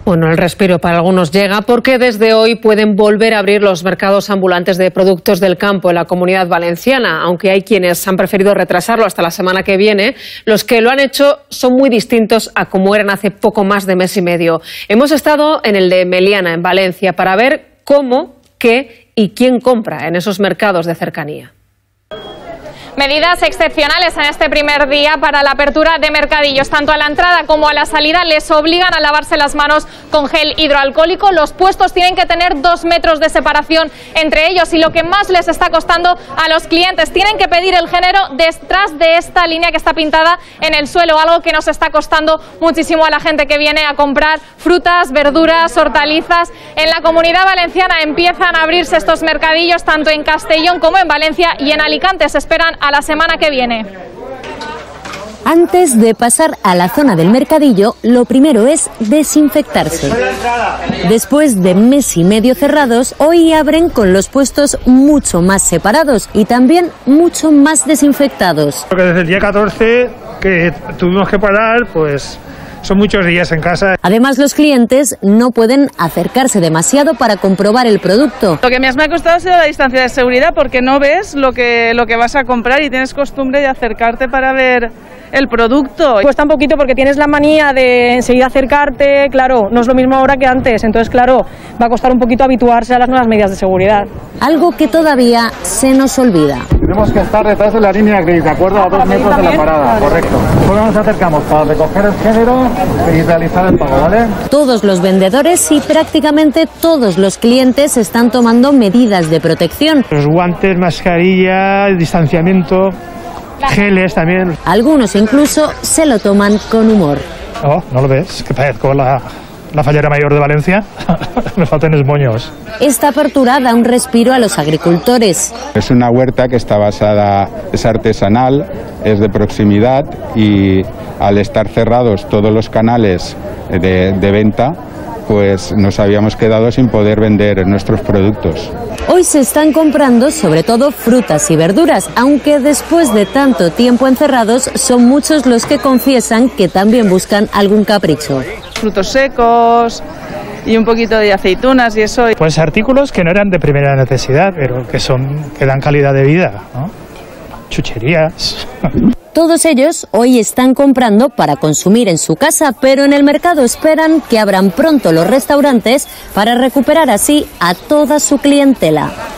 Bueno, el respiro para algunos llega porque desde hoy pueden volver a abrir los mercados ambulantes de productos del campo en la Comunidad Valenciana. Aunque hay quienes han preferido retrasarlo hasta la semana que viene, los que lo han hecho son muy distintos a como eran hace poco más de mes y medio. Hemos estado en el de Meliana, en Valencia, para ver cómo, qué y quién compra en esos mercados de cercanía. Medidas excepcionales en este primer día para la apertura de mercadillos. Tanto a la entrada como a la salida les obligan a lavarse las manos con gel hidroalcohólico. Los puestos tienen que tener 2 metros de separación entre ellos y lo que más les está costando a los clientes, tienen que pedir el género detrás de esta línea que está pintada en el suelo, algo que nos está costando muchísimo a la gente que viene a comprar frutas, verduras, hortalizas. En la Comunidad Valenciana empiezan a abrirse estos mercadillos tanto en Castellón como en Valencia, y en Alicante se esperan a la semana que viene. Antes de pasar a la zona del mercadillo, lo primero es desinfectarse. Después de mes y medio cerrados, hoy abren con los puestos mucho más separados y también mucho más desinfectados. Porque desde el día 14 que tuvimos que parar, pues son muchos días en casa. Además, los clientes no pueden acercarse demasiado para comprobar el producto. Lo que más me ha costado ha sido la distancia de seguridad, porque no ves lo que vas a comprar y tienes costumbre de acercarte para ver el producto. Cuesta un poquito porque tienes la manía de enseguida acercarte, claro, no es lo mismo ahora que antes, entonces claro, va a costar un poquito habituarse a las nuevas medidas de seguridad. Algo que todavía se nos olvida. Tenemos que estar detrás de la línea gris, de acuerdo a 2 metros de la parada, correcto. Solo nos acercamos para recoger el género y realizar el pago, ¿vale? Todos los vendedores y prácticamente todos los clientes están tomando medidas de protección. Los guantes, mascarilla, distanciamiento, geles también. Algunos incluso se lo toman con humor. Oh, ¿no lo ves? Que parezco la fallera mayor de Valencia. Me faltan esmoños. Esta apertura da un respiro a los agricultores. Es una huerta que está basada, es artesanal, es de proximidad y al estar cerrados todos los canales de venta, pues nos habíamos quedado sin poder vender nuestros productos. Hoy se están comprando sobre todo frutas y verduras, aunque después de tanto tiempo encerrados son muchos los que confiesan que también buscan algún capricho. Frutos secos y un poquito de aceitunas y eso. Pues artículos que no eran de primera necesidad, pero que dan calidad de vida, ¿no? Chucherías. Todos ellos hoy están comprando para consumir en su casa, pero en el mercado esperan que abran pronto los restaurantes para recuperar así a toda su clientela.